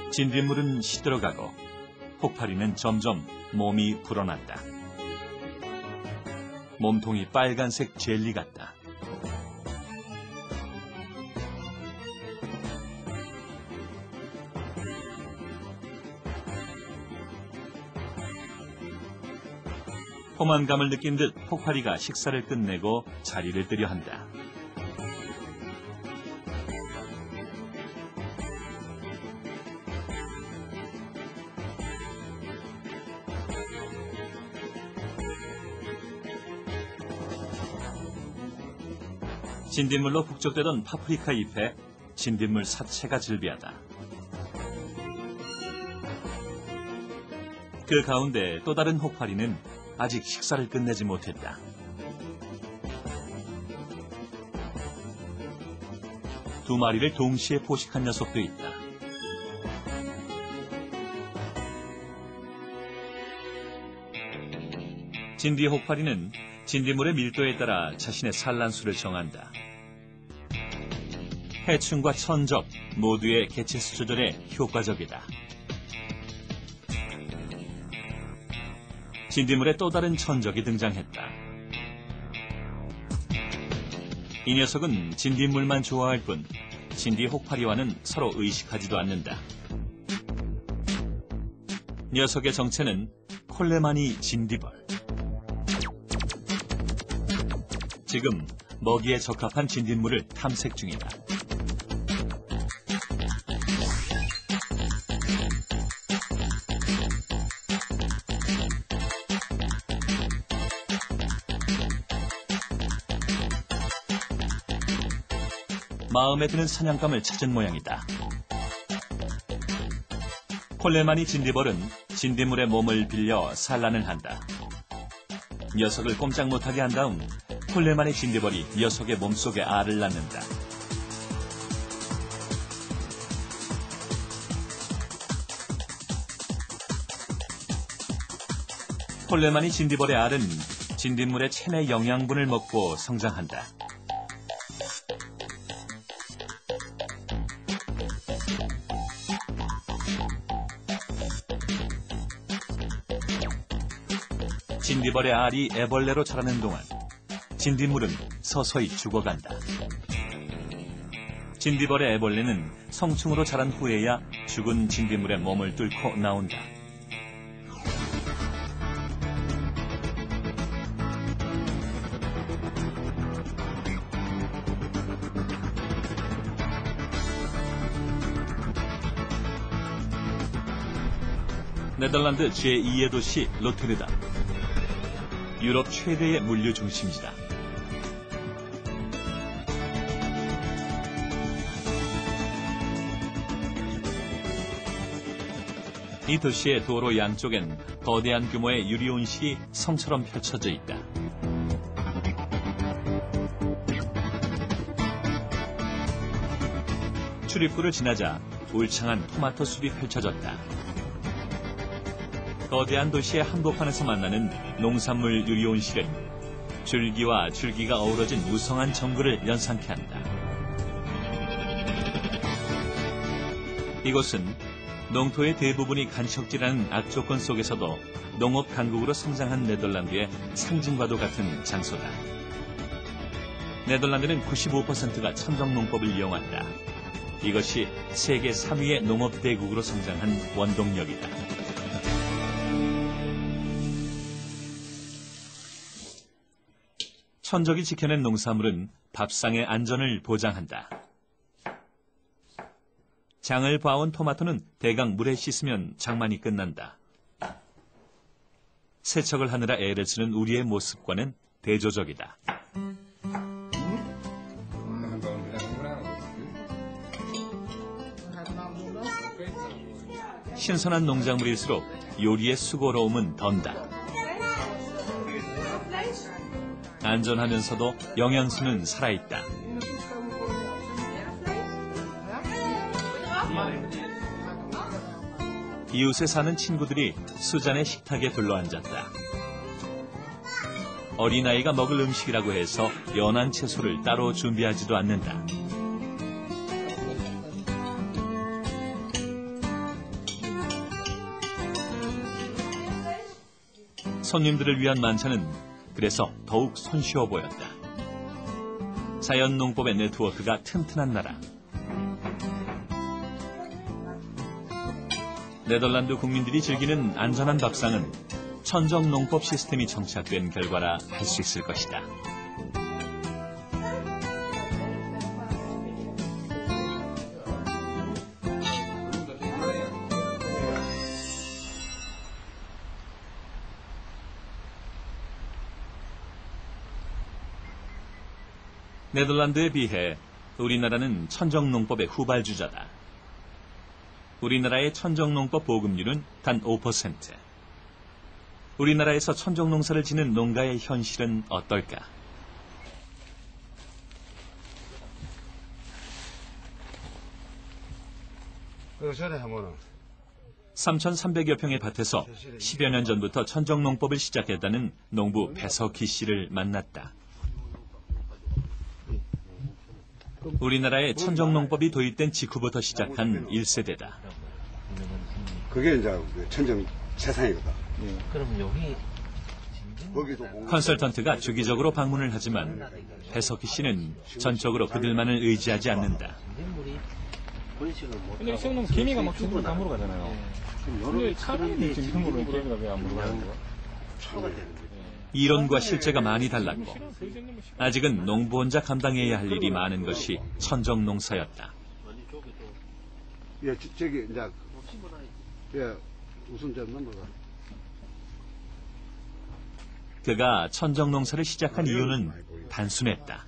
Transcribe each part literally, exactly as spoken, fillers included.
진딧물은 시들어가고 혹파리는 점점 몸이 불어났다. 몸통이 빨간색 젤리 같다. 포만감을 느낀 듯 혹파리가 식사를 끝내고 자리를 뜨려 한다. 진딧물로 북적대던 파프리카 잎에 진딧물 사체가 즐비하다. 그 가운데 또 다른 혹파리는 아직 식사를 끝내지 못했다. 두 마리를 동시에 포식한 녀석도 있다. 진뒤 혹파리는 진딧물의 밀도에 따라 자신의 산란수를 정한다. 해충과 천적 모두의 개체수 조절에 효과적이다. 진딧물에 또 다른 천적이 등장했다. 이 녀석은 진딧물만 좋아할 뿐 진뒤 혹파리와는 서로 의식하지도 않는다. 녀석의 정체는 콜레마니 진디벌. 지금 먹이에 적합한 진딧물을 탐색 중이다. 마음에 드는 사냥감을 찾은 모양이다. 콜레마니 진디벌은 진딧물의 몸을 빌려 산란을 한다. 녀석을 꼼짝 못하게 한 다음 콜레마니 진디벌이 녀석의 몸속에 알을 낳는다. 콜레마니 진디벌의 알은 진딧물의 체내 영양분을 먹고 성장한다. 진디벌의 알이 애벌레로 자라는 동안 진딧물은 서서히 죽어간다. 진디벌의 애벌레는 성충으로 자란 후에야 죽은 진딧물의 몸을 뚫고 나온다. 네덜란드 제이의 도시 로테르담. 유럽 최대의 물류 중심지다. 이 도시의 도로 양쪽엔 거대한 규모의 유리온실이 성처럼 펼쳐져 있다. 출입구를 지나자 울창한 토마토 숲이 펼쳐졌다. 거대한 도시의 한복판에서 만나는 농산물 유리온실은 줄기와 줄기가 어우러진 무성한 정글을 연상케 한다. 이곳은 농토의 대부분이 간척지라는 악조건 속에서도 농업 강국으로 성장한 네덜란드의 상징과도 같은 장소다. 네덜란드는 구십오 퍼센트가 천정농법을 이용한다. 이것이 세계 삼 위의 농업 대국으로 성장한 원동력이다. 천적이 지켜낸 농산물은 밥상의 안전을 보장한다. 장을 봐온 토마토는 대강 물에 씻으면 장만이 끝난다. 세척을 하느라 애를 쓰는 우리의 모습과는 대조적이다. 신선한 농작물일수록 요리의 수고로움은 던다. 안전하면서도 영양소는 살아있다. 이웃에 사는 친구들이 수잔의 식탁에 둘러앉았다. 어린아이가 먹을 음식이라고 해서 연한 채소를 따로 준비하지도 않는다. 손님들을 위한 만찬은 그래서 더욱 손쉬워 보였다. 자연 농법의 네트워크가 튼튼한 나라. 네덜란드 국민들이 즐기는 안전한 밥상은 천정 농법 시스템이 정착된 결과라 할 수 있을 것이다. 네덜란드에 비해 우리나라는 천정농법의 후발주자다. 우리나라의 천정농법 보급률은 단 오 퍼센트. 우리나라에서 천정농사를 지는 농가의 현실은 어떨까? 그 전에 하면은 삼천삼백여 평의 밭에서 십여 년 전부터 천정농법을 시작했다는 농부 배석희 씨를 만났다. 우리나라의 천정농법이 도입된 직후부터 시작한 일 세대다. 그게 이제 천정 세상이거든. 예. 그럼 여기 컨설턴트가 주기적으로 방문을 하지만 배석희 씨는 전적으로 그들만을 의지하지 않는다. 근데 시험은 개미가 막 죽으로 다 물어가잖아요. 근데 사람이 지금 힘으로 개미가 왜 안 물어가는 거야? 이론과 실제가 많이 달랐고 아직은 농부 혼자 감당해야 할 일이 많은 것이 천정농사였다. 예, 저, 저기 이제 예, 우선 좀 넘어가. 그가 천정농사를 시작한 이유는 단순했다.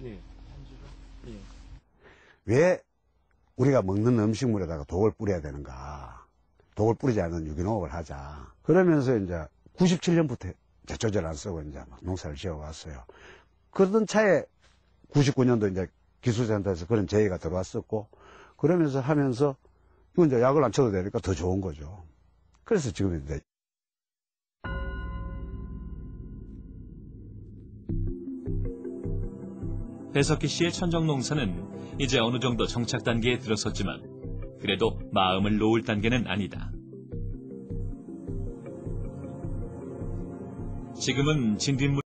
왜 우리가 먹는 음식물에다가 독을 뿌려야 되는가? 독을 뿌리지 않는 유기농업을 하자. 그러면서 이제 구십칠 년부터 제초제를 안 쓰고 이제 막 농사를 지어왔어요. 그러던 차에 구십구 년도 이제 기술센터에서 그런 제의가 들어왔었고, 그러면서 하면서 이건 이제 약을 안 쳐도 되니까 더 좋은 거죠. 그래서 지금 이제 배석희 씨의 천정농사는 이제 어느 정도 정착 단계에 들어섰지만 그래도 마음을 놓을 단계는 아니다. 지금은 진딧물